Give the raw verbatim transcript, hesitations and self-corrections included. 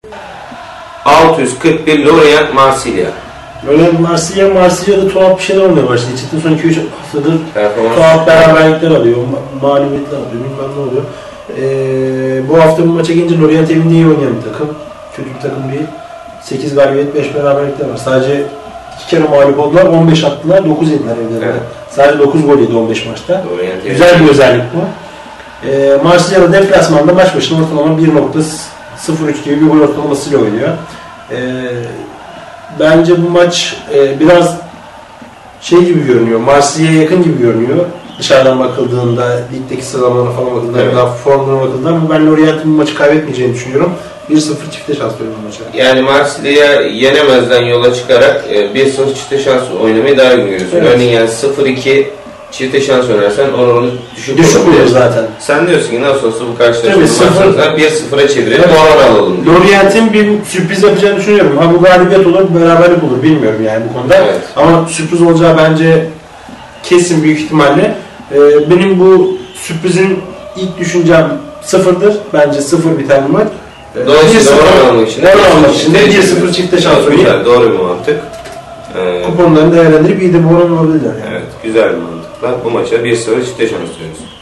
altı yüz kırk bir Lorient Marsilya. Lorient Marsilya, Marsilya'da tuhaf bir şeyler olmaya başladı. Çıktı son iki üç haftadır Performans. tuhaf beraberlikler alıyor, ma mağlubiyetler alıyor, bilmem ne oluyor. Ee, bu hafta bu maça gelince Lorient evinde iyi oynayan bir takım. Kötü bir takım değil. sekiz galibiyet, beş beraberlikler var. Sadece iki kere mağlup oldular, on beş attılar, dokuz yediler evlerinde. Evet. Sadece dokuz gol yedi on beş maçta. Lorient güzel bir özellik bu. Ee, Marsilya'da deplasmanda maç başına ortalama bir nokta sıfır üç gibi bir gol ortalamasıyla oynuyor. Ee, bence bu maç e, biraz şey gibi görünüyor, Marsilya'ya yakın gibi görünüyor. Dışarıdan bakıldığında, ligdeki sıralamalarına falan bakıldığında, evet. Daha formlarına bakıldığında, ama ben Lorient'in bu maçı kaybetmeyeceğini düşünüyorum. bir sıfır çifte şans veriyorum bu maça. Yani Marsilya'ya yenemezden yola çıkarak bir sıfır çifte şans oynamayı daha uygun görüyorsun. Evet. Örneğin yani sıfır iki çifte şans oynarsan oranı düşük, düşük olur zaten. Sen diyorsun ki nasıl olsa bu karşılaşma bir sıfıra çevirelim, evet. Oran alalım. Lorient'in bir sürpriz yapacağını düşünüyorum. Ha bu galibiyet olur, bu beraberlik olur bilmiyorum yani bu konuda. Evet. Ama sürpriz olacağı bence kesin, büyük ihtimalle. Ee, benim bu sürprizin ilk düşüncem sıfırdır. Bence sıfır biter bu maç. Dolayısıyla oran almak için. Oran almak için de bir sıfır çifte şans oynayıp. Doğru bir mantık. Ee, Kuponlarını değerlendirip iyi de bir oran olabilirler. Yani. Evet, güzel bir mantıkla bu maça bir sıfır çifte şans diyoruz.